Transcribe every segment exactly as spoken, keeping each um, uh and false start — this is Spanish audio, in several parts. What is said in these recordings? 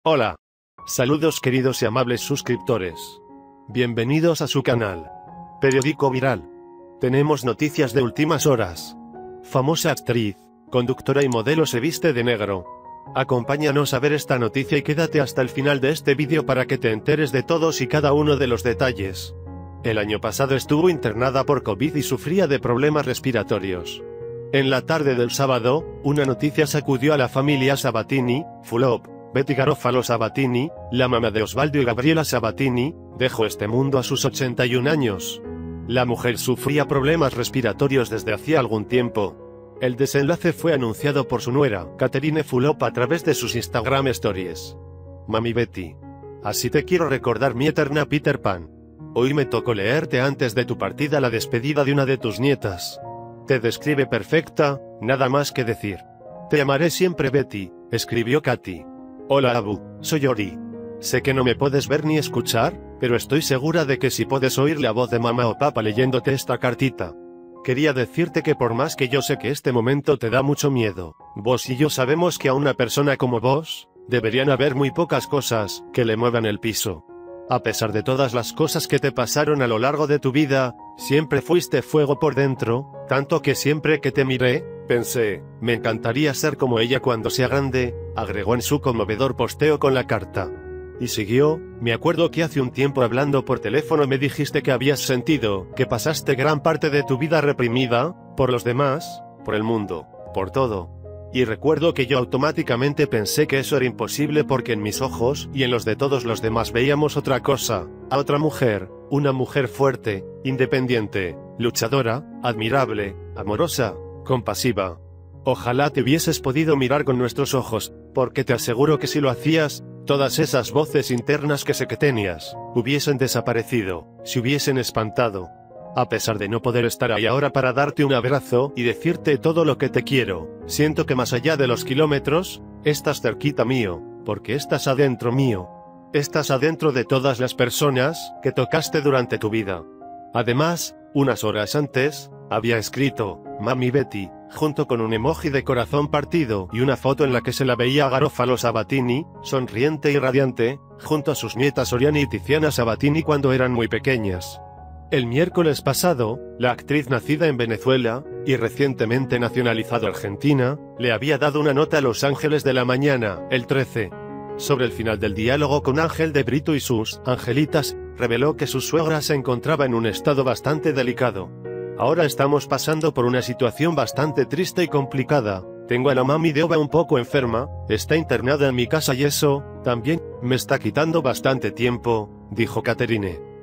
Hola. Saludos queridos y amables suscriptores. Bienvenidos a su canal. Periódico Viral. Tenemos noticias de últimas horas. Famosa actriz, conductora y modelo se viste de negro. Acompáñanos a ver esta noticia y quédate hasta el final de este vídeo para que te enteres de todos y cada uno de los detalles. El año pasado estuvo internada por COVID y sufría de problemas respiratorios. En la tarde del sábado, una noticia sacudió a la familia Sabatini. Fulop, Betty Garofalo Sabatini, la mamá de Osvaldo y Gabriela Sabatini, dejó este mundo a sus ochenta y un años. La mujer sufría problemas respiratorios desde hacía algún tiempo. El desenlace fue anunciado por su nuera, Catherine Fulop, a través de sus Instagram Stories. Mami Betty. Así te quiero recordar, mi eterna Peter Pan. Hoy me tocó leerte antes de tu partida la despedida de una de tus nietas. Te describe perfecta, nada más que decir. Te amaré siempre, Betty, escribió Katy. Hola Abu, soy Ori. Sé que no me puedes ver ni escuchar, pero estoy segura de que sí puedes oír la voz de mamá o papá leyéndote esta cartita. Quería decirte que por más que yo sé que este momento te da mucho miedo, vos y yo sabemos que a una persona como vos, deberían haber muy pocas cosas que le muevan el piso. A pesar de todas las cosas que te pasaron a lo largo de tu vida, siempre fuiste fuego por dentro, tanto que siempre que te miré, pensé, me encantaría ser como ella cuando sea grande, agregó en su conmovedor posteo con la carta. Y siguió, me acuerdo que hace un tiempo hablando por teléfono me dijiste que habías sentido que pasaste gran parte de tu vida reprimida, por los demás, por el mundo, por todo. Y recuerdo que yo automáticamente pensé que eso era imposible porque en mis ojos y en los de todos los demás veíamos otra cosa, a otra mujer, una mujer fuerte, independiente, luchadora, admirable, amorosa, compasiva. Ojalá te hubieses podido mirar con nuestros ojos, porque te aseguro que si lo hacías, todas esas voces internas que sé que tenías, hubiesen desaparecido, se hubiesen espantado. A pesar de no poder estar ahí ahora para darte un abrazo y decirte todo lo que te quiero, siento que más allá de los kilómetros, estás cerquita mío, porque estás adentro mío. Estás adentro de todas las personas que tocaste durante tu vida. Además, unas horas antes, había escrito, Mami Betty, junto con un emoji de corazón partido y una foto en la que se la veía a Garofalo Sabatini, sonriente y radiante, junto a sus nietas Oriana y Tiziana Sabatini cuando eran muy pequeñas. El miércoles pasado, la actriz nacida en Venezuela, y recientemente nacionalizada argentina, le había dado una nota a Los Ángeles de la Mañana, el trece. Sobre el final del diálogo con Ángel de Brito y sus angelitas, reveló que su suegra se encontraba en un estado bastante delicado. Ahora estamos pasando por una situación bastante triste y complicada. Tengo a la mami de Oba un poco enferma, está internada en mi casa y eso, también, me está quitando bastante tiempo, dijo Catherine.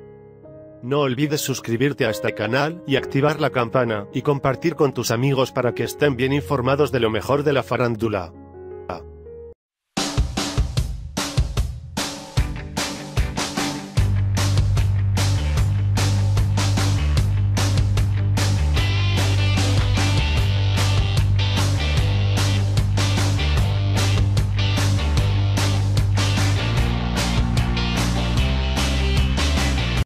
No olvides suscribirte a este canal y activar la campana y compartir con tus amigos para que estén bien informados de lo mejor de la farándula.